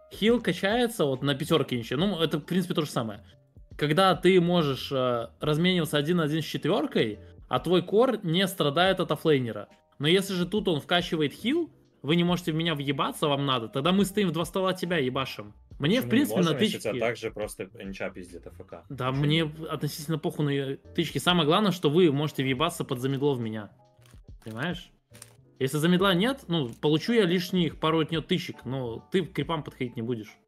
хил качается вот на пятерке ничего. Ну, это, в принципе, то же самое. Когда ты можешь размениваться 1 на 1 с четверкой, а твой кор не страдает от оффлейнера. Но если же тут он вкачивает хил, вы не можете в меня въебаться, вам надо, тогда мы стоим в 2 стола тебя ебашим. Мне, в Почему не принципе, на можем, если тебя тычке... также просто энча пиздит АФК? Да, Почему? мне относительно похуй на тычки. Самое главное, что вы можете въебаться под замедло в меня. Понимаешь? Если замедла нет, ну, получу я лишних пару от нее тычек, но ты к крипам подходить не будешь.